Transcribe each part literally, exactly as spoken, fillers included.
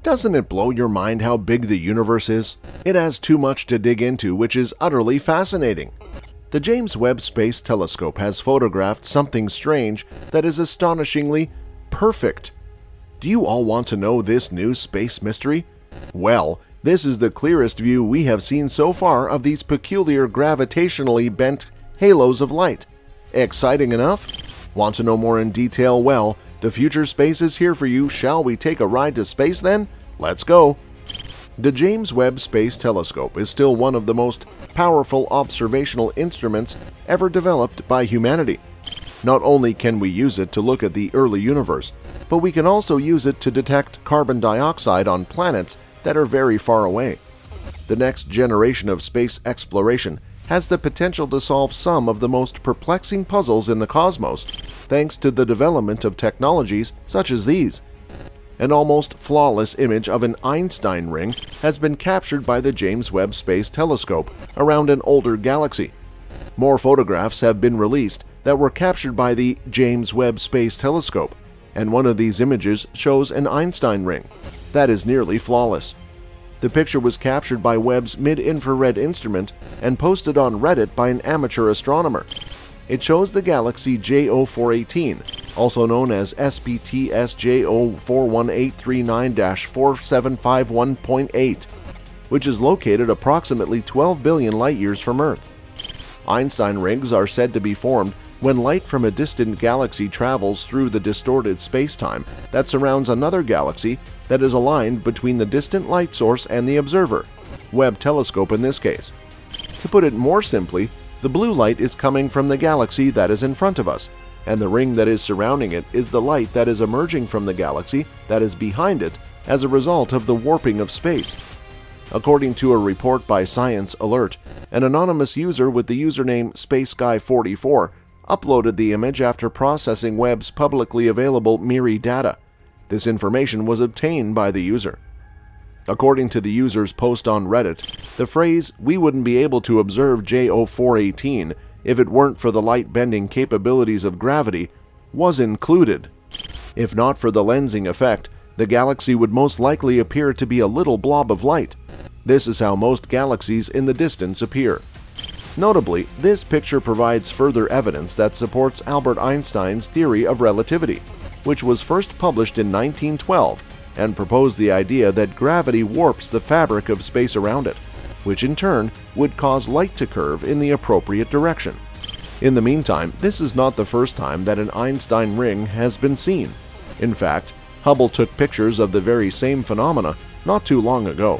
Doesn't it blow your mind how big the universe is? It has too much to dig into, which is utterly fascinating. The James Webb Space Telescope has photographed something strange that is astonishingly perfect. Do you all want to know this new space mystery? Well, this is the clearest view we have seen so far of these peculiar gravitationally bent halos of light. Exciting enough? Want to know more in detail? Well, the future space is here for you. Shall we take a ride to space then? Let's go! The James Webb Space Telescope is still one of the most powerful observational instruments ever developed by humanity. Not only can we use it to look at the early universe, but we can also use it to detect carbon dioxide on planets that are very far away. The next generation of space exploration has the potential to solve some of the most perplexing puzzles in the cosmos, thanks to the development of technologies such as these. An almost flawless image of an Einstein ring has been captured by the James Webb Space Telescope around an older galaxy. More photographs have been released that were captured by the James Webb Space Telescope, and one of these images shows an Einstein ring that is nearly flawless. The picture was captured by Webb's mid-infrared instrument and posted on Reddit by an amateur astronomer. It shows the galaxy J zero four one eight, also known as S P T S J zero four one eight three nine dash four seven five one point eight, which is located approximately twelve billion light-years from Earth. Einstein rings are said to be formed when light from a distant galaxy travels through the distorted space-time that surrounds another galaxy that is aligned between the distant light source and the observer, Webb telescope in this case. To put it more simply, the blue light is coming from the galaxy that is in front of us, and the ring that is surrounding it is the light that is emerging from the galaxy that is behind it as a result of the warping of space. According to a report by Science Alert, an anonymous user with the username Space Guy forty-four uploaded the image after processing Webb's publicly available MIRI data. This information was obtained by the user. According to the user's post on Reddit, the phrase, "we wouldn't be able to observe J zero four one eight if it weren't for the light-bending capabilities of gravity," was included. If not for the lensing effect, the galaxy would most likely appear to be a little blob of light. This is how most galaxies in the distance appear. Notably, this picture provides further evidence that supports Albert Einstein's theory of relativity, which was first published in nineteen twelve and proposed the idea that gravity warps the fabric of space around it, which in turn would cause light to curve in the appropriate direction. In the meantime, this is not the first time that an Einstein ring has been seen. In fact, Hubble took pictures of the very same phenomena not too long ago.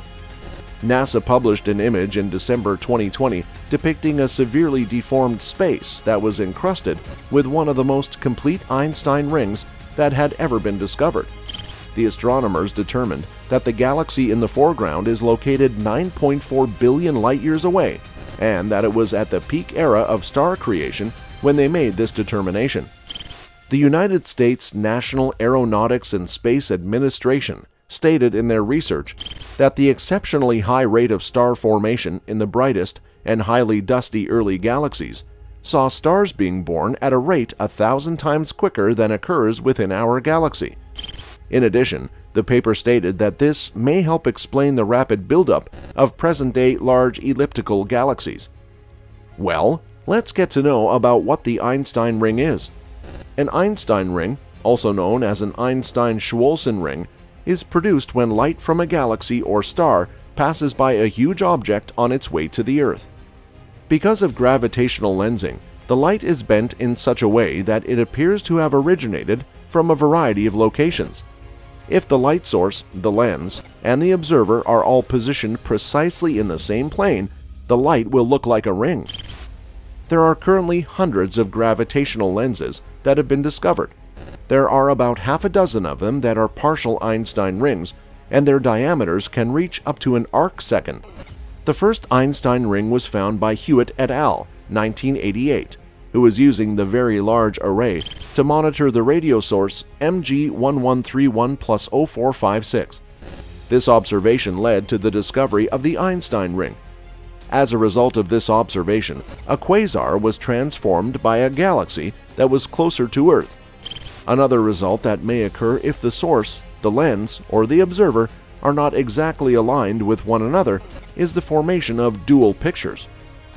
NASA published an image in December twenty twenty depicting a severely deformed space that was encrusted with one of the most complete Einstein rings that had ever been discovered. The astronomers determined that the galaxy in the foreground is located nine point four billion light-years away, and that it was at the peak era of star creation when they made this determination. The United States National Aeronautics and Space Administration stated in their research that the exceptionally high rate of star formation in the brightest and highly dusty early galaxies saw stars being born at a rate a thousand times quicker than occurs within our galaxy. In addition, the paper stated that this may help explain the rapid buildup of present-day large elliptical galaxies. Well, let's get to know about what the Einstein ring is. An Einstein ring, also known as an Einstein-Schwolson ring, is produced when light from a galaxy or star passes by a huge object on its way to the Earth. Because of gravitational lensing, the light is bent in such a way that it appears to have originated from a variety of locations. If the light source, the lens, and the observer are all positioned precisely in the same plane, the light will look like a ring. There are currently hundreds of gravitational lenses that have been discovered. There are about half a dozen of them that are partial Einstein rings, and their diameters can reach up to an arcsecond. The first Einstein ring was found by Hewitt et al. nineteen eighty-eight, who was using the Very Large Array to monitor the radio source M G one one three one plus zero four five six. This observation led to the discovery of the Einstein ring. As a result of this observation, a quasar was transformed by a galaxy that was closer to Earth. Another result that may occur if the source, the lens, or the observer are not exactly aligned with one another is the formation of dual pictures.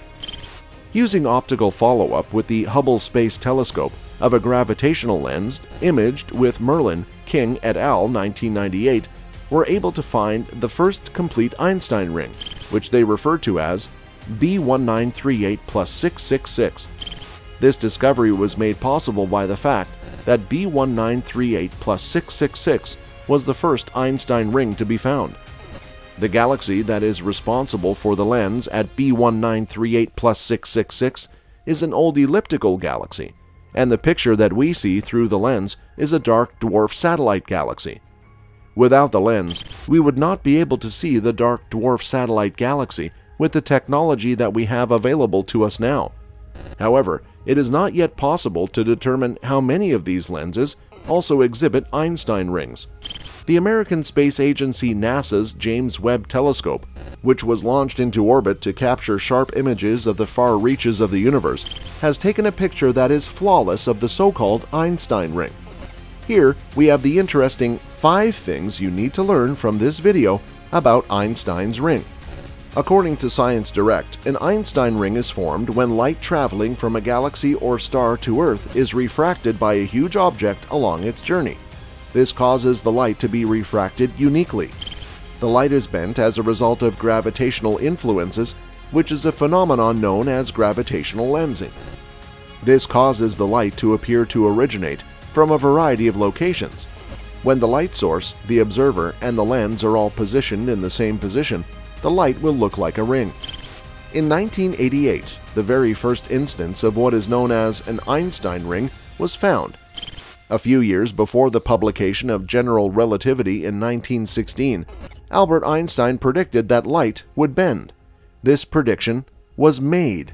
Using optical follow-up with the Hubble Space Telescope of a gravitational lens imaged with Merlin, King et al. nineteen ninety-eight, were able to find the first complete Einstein ring, which they refer to as B one nine three eight plus six six six. This discovery was made possible by the fact that B one nine three eight plus six six six was the first Einstein ring to be found. The galaxy that is responsible for the lens at B one nine three eight plus six six six is an old elliptical galaxy, and the picture that we see through the lens is a dark dwarf satellite galaxy. Without the lens, we would not be able to see the dark dwarf satellite galaxy with the technology that we have available to us now. However, it is not yet possible to determine how many of these lenses also exhibit Einstein rings. The American Space Agency NASA's James Webb Telescope, which was launched into orbit to capture sharp images of the far reaches of the universe, has taken a picture that is flawless of the so-called Einstein ring. Here, we have the interesting five things you need to learn from this video about Einstein's ring. According to Science Direct, an Einstein ring is formed when light traveling from a galaxy or star to Earth is refracted by a huge object along its journey. This causes the light to be refracted uniquely. The light is bent as a result of gravitational influences, which is a phenomenon known as gravitational lensing. This causes the light to appear to originate from a variety of locations. When the light source, the observer, and the lens are all positioned in the same position, the light will look like a ring. In nineteen eighty-eight, the very first instance of what is known as an Einstein ring was found. A few years before the publication of general relativity in nineteen sixteen, Albert Einstein predicted that light would bend. This prediction was made.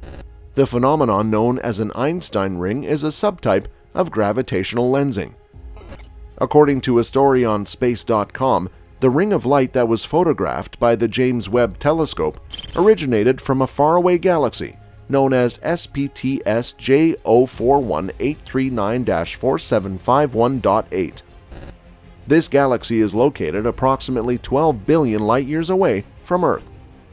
The phenomenon known as an Einstein ring is a subtype of gravitational lensing. According to a story on space dot com, the ring of light that was photographed by the James Webb Telescope originated from a faraway galaxy known as S P T S J zero four one eight three nine dash four seven five one dot eight. This galaxy is located approximately twelve billion light-years away from Earth.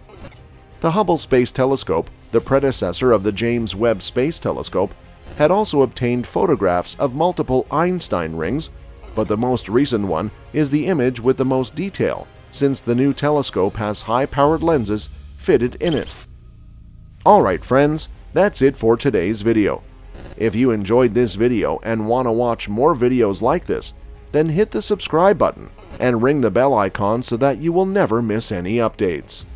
The Hubble Space Telescope, the predecessor of the James Webb Space Telescope, had also obtained photographs of multiple Einstein rings, but the most recent one is the image with the most detail, since the new telescope has high-powered lenses fitted in it. Alright friends, that's it for today's video. If you enjoyed this video and want to watch more videos like this, then hit the subscribe button and ring the bell icon so that you will never miss any updates.